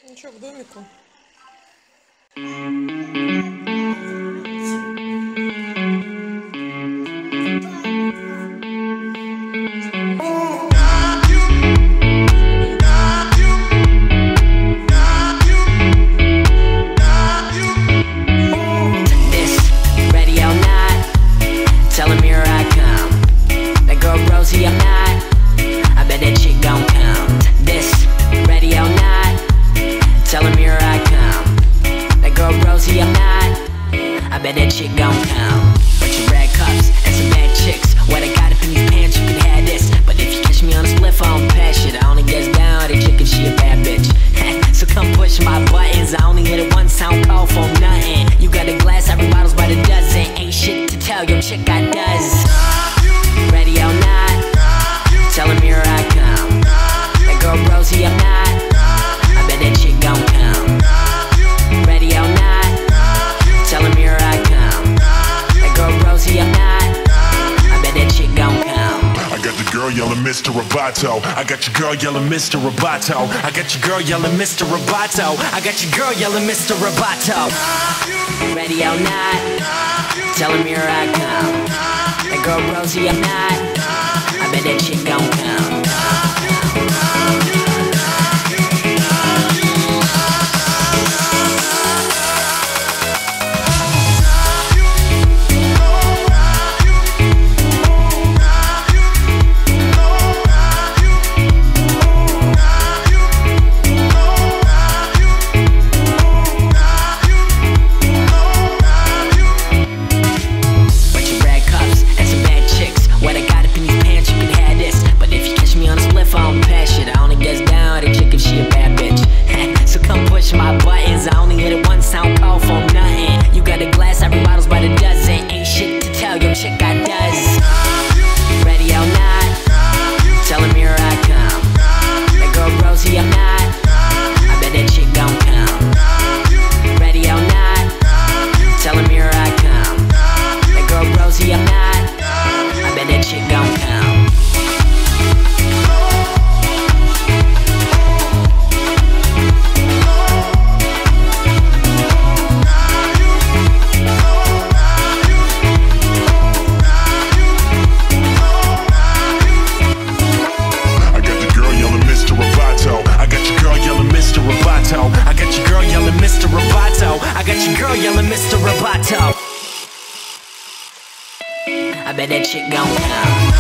Ничего, к домику. I'm not, I bet that chick gon' come. This, ready or not, tell him here I come. That girl Rosie, I'm not, I bet that chick gon' come. Bunch of red cups and some bad chicks. What I got up in these pants, you can have this. But if you catch me on a spliff, I don't pass shit. I only gets down to chicken, she a bad bitch. So come push my buttons, I only hit it once, I don't call for nothing. You got a glass, every bottle's by the dozen. Ain't shit to tell, your chick got does. Ready or not, tell him here I come. That girl Rosie, I'm not, I bet that chick gon' come. Ready or not, tell him here I come. That girl Rosie, I'm not, I bet that chick gon' come. I got the girl yelling Mr. Roboto. I got your girl yelling Mr. Roboto. I got your girl yelling Mr. Roboto. I got your girl yelling Mr. Roboto. Ready or not, tell him here I come. That girl Rosie, I'm not, I bet that chick gon' come. My buttons, I only hit it once, I don't call for nothing. You got a glass, every bottle's by the dozen. Ain't shit to tell, your chick got does. Ready or not, tell him here I come. That girl Rosie, I'm not, I bet that chick gon' come. Ready or not, tell him here I come. That girl Rosie, I'm not, I bet that chick gon' come. I got your girl yelling Mr. Roboto. I got your girl yelling Mr. Roboto. I bet that chick gon' come.